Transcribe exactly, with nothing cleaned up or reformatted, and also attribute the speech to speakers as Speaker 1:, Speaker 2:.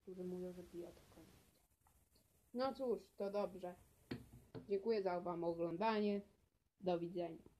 Speaker 1: którzy mówią, że piją. No cóż, to dobrze. Dziękuję za wam oglądanie. Do widzenia.